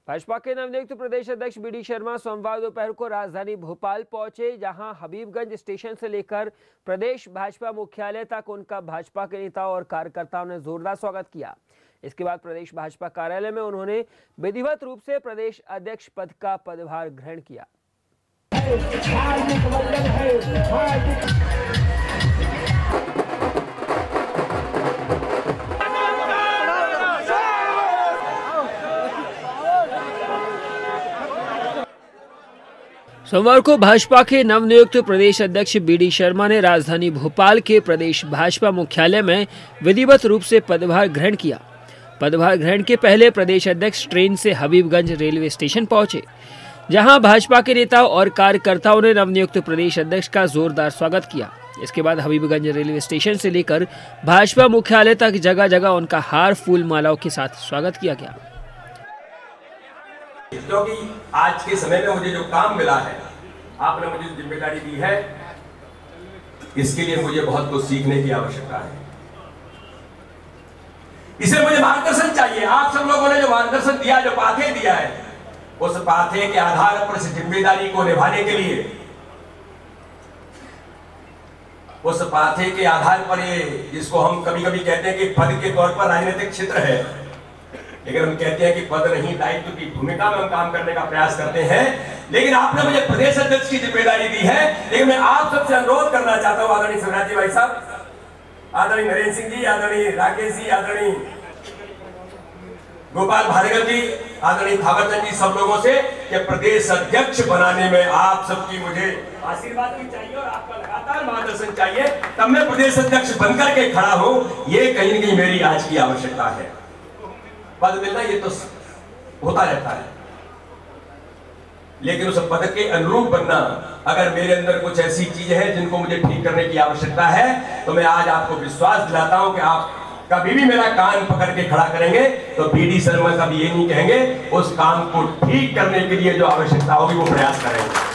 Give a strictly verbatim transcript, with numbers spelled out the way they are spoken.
भाजपा के नवनियुक्त प्रदेश अध्यक्ष बी डी शर्मा सोमवार दोपहर को राजधानी भोपाल पहुंचे, जहां हबीबगंज स्टेशन से लेकर प्रदेश भाजपा मुख्यालय तक उनका भाजपा के नेताओं और कार्यकर्ताओं ने जोरदार स्वागत किया। इसके बाद प्रदेश भाजपा कार्यालय में उन्होंने विधिवत रूप से प्रदेश अध्यक्ष पद का पदभार ग्रहण किया। सोमवार को भाजपा के नवनियुक्त प्रदेश अध्यक्ष बी डी शर्मा ने राजधानी भोपाल के प्रदेश भाजपा मुख्यालय में विधिवत रूप से पदभार ग्रहण किया। पदभार ग्रहण के पहले प्रदेश अध्यक्ष ट्रेन से हबीबगंज रेलवे स्टेशन पहुंचे, जहां भाजपा के नेताओं और कार्यकर्ताओं ने नवनियुक्त प्रदेश अध्यक्ष का जोरदार स्वागत किया। इसके बाद हबीबगंज रेलवे स्टेशन से लेकर भाजपा मुख्यालय तक जगह जगह उनका हार फूल मालाओं के साथ स्वागत किया गया। क्योंकि आज के समय में मुझे जो काम मिला है, आपने मुझे जो जिम्मेदारी दी है, इसके लिए मुझे बहुत कुछ सीखने की आवश्यकता है। इसे मुझे मार्गदर्शन चाहिए। आप सब लोगों ने जो मार्गदर्शन दिया, जो पाथे दिया है, उस पाथे के आधार पर इस जिम्मेदारी को निभाने के लिए, उस पाथे के आधार पर ये जिसको हम कभी कभी कहते हैं कि पद के तौर पर राजनीतिक क्षेत्र है, लेकिन हम कहते हैं कि पद नहीं, दायित्व की भूमिका में हम काम करने का प्रयास करते हैं। लेकिन आपने मुझे प्रदेश अध्यक्ष की जिम्मेदारी दी है, लेकिन मैं आप सबसे अनुरोध करना चाहता हूं, आदरणीय शिवराज जी भाई साहब, आदरणीय नरेंद्र सिंह जी, आदरणीय राकेश जी, आदरणीय गोपाल भार्गव जी, आदरणीय थावरचंद जी, सब लोगों से कि प्रदेश अध्यक्ष बनाने में आप सबकी मुझे आशीर्वाद भी चाहिए और आपका लगातार मार्गदर्शन चाहिए, तब मैं प्रदेश अध्यक्ष बनकर के खड़ा हूं। ये कहीं न कहीं मेरी आज की आवश्यकता है। पद मिलना ये तो होता रहता है, लेकिन उस पद के अनुरूप बनना, अगर मेरे अंदर कुछ ऐसी चीजें हैं जिनको मुझे ठीक करने की आवश्यकता है, तो मैं आज आपको विश्वास दिलाता हूं कि आप कभी भी मेरा कान पकड़ के खड़ा करेंगे तो बी डी शर्मा कभी ये नहीं कहेंगे, उस काम को ठीक करने के लिए जो आवश्यकता होगी वो प्रयास करेंगे।